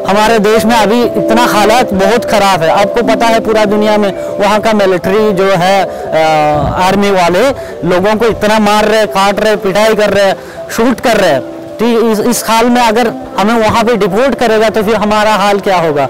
हमारे देश में अभी इतना हालात बहुत ख़राब है। आपको पता है पूरा दुनिया में वहाँ का मिलिट्री जो है आर्मी वाले लोगों को इतना मार रहे, काट रहे, पिटाई कर रहे, शूट कर रहे। तो इस हाल में अगर हमें वहाँ पे डिपोर्ट करेगा तो फिर हमारा हाल क्या होगा।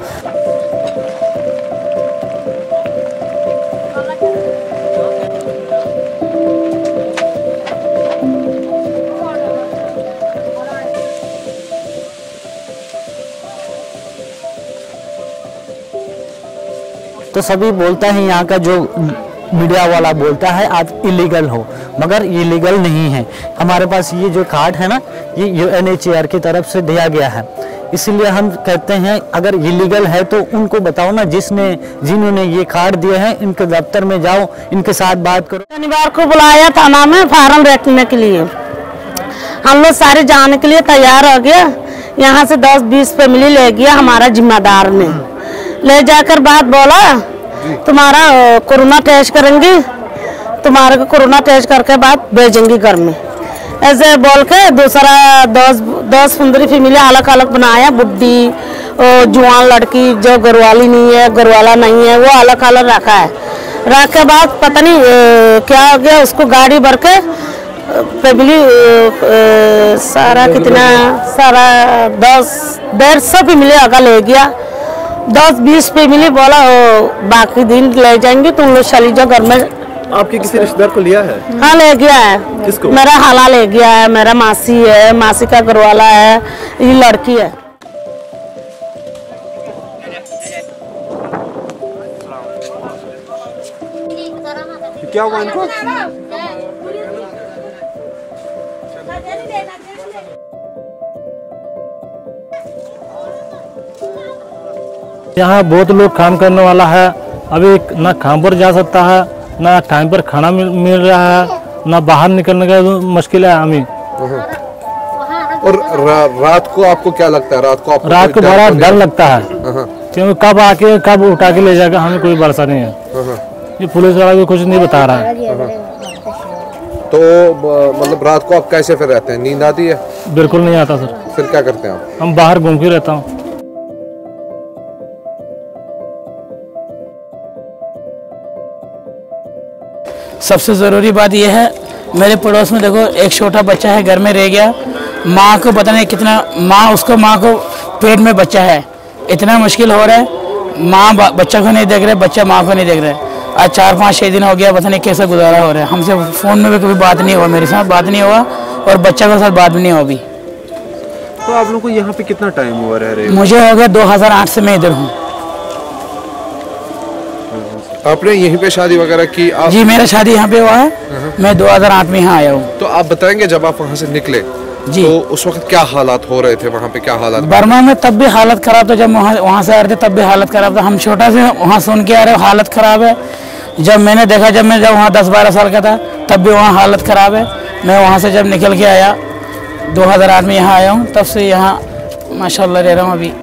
तो सभी बोलता है, यहाँ का जो मीडिया वाला बोलता है आप इलीगल हो, मगर इलीगल नहीं है। हमारे पास ये जो कार्ड है ना, ये UNHCR की तरफ से दिया गया है। इसलिए हम कहते हैं अगर इलीगल है तो उनको बताओ ना, जिन्होंने ये कार्ड दिए हैं इनके दफ्तर में जाओ, इनके साथ बात करो। शनिवार को बुलाया थाना में फार्म रखने के लिए, हम लोग सारे जाने के लिए तैयार हो गया। यहाँ से 10-20 फैमिली ले गया हमारा जिम्मेदार ने, ले जाकर बात बोला तुम्हारा कोरोना टेस्ट करेंगे, तुम्हारे को कोरोना टेस्ट करके बाद भेजेंगे घर में, ऐसे बोल के दूसरा 10-15 फैमिली अलग अलग बनाया। बुढ़ी जवान लड़की जो घरवाली नहीं है, घरवाला नहीं है, वो अलग अलग रखा है। रख के बाद पता नहीं क्या हो गया, उसको गाड़ी भर के फैमिली सारा 150 फैमिली आगे ले गया। 10-20 फैमिली बोला बाकी दिन ले जाएंगे, तुम लोग चली जाओ घर में। आपके किसी रिश्तेदार को लिया है? हाँ ले गया है। किसको? मेरा हाला ले गया है, मेरा मासी है, मासी का घरवाला है, ये लड़की है। क्या हुआ इनको? यहाँ बहुत लोग काम करने वाला है, अभी ना काम पर जा सकता है, ना टाइम पर खाना मिल रहा है, ना बाहर निकलने का मुश्किल है हमें। और रात को आपको क्या लगता है? रात को बड़ा डर लगता है, क्योंकि कब आके कब उठा के ले जाएगा हमें कोई भरोसा नहीं है। ये पुलिस वाला भी कुछ नहीं बता रहा है। तो मतलब रात को आप कैसे फिर रहते हैं? नींद आती है? बिल्कुल नहीं आता सर। फिर क्या करते हैं आप? हम बाहर घूम के रहता हूँ। सबसे ज़रूरी बात यह है, मेरे पड़ोस में देखो एक छोटा बच्चा है, घर में रह गया, माँ को पता नहीं कितना, माँ को पेट में बच्चा है, इतना मुश्किल हो रहा है। माँ बच्चा को नहीं देख रहे, बच्चा माँ को नहीं देख रहे। आज 4-5-6 दिन हो गया, पता नहीं कैसा गुजारा हो रहा है। हमसे फ़ोन में भी कभी बात नहीं हुआ, मेरे साथ बात नहीं हुआ और बच्चा के साथ बात भी नहीं हुआ अभी। तो आप लोग को यहाँ पे कितना टाइम हुआ रह रहे? मुझे हो गया 2008 से मैं इधर हूँ। आपने यहीं पे शादी वगैरह की? जी मेरा शादी यहाँ पे हुआ है, मैं 2008 में यहाँ आया हूँ। तो आप बताएंगे जब आप वहाँ से निकले जी, तो उस वक्त क्या हालात हो रहे थे वहाँ पे? क्या हालात? बर्मा में तब भी हालत खराब था, जब वहाँ से आ रहे थे तब भी हालत खराब था। हम छोटा से वहाँ सुन के आ रहे हालत खराब है। जब मैंने देखा, जब वहाँ 10-12 साल का था तब भी वहाँ हालत खराब है। मैं वहाँ से जब निकल के आया 2008 में यहाँ आया हूँ, तब से यहाँ माशाल्लाह रह रहा हूँ अभी।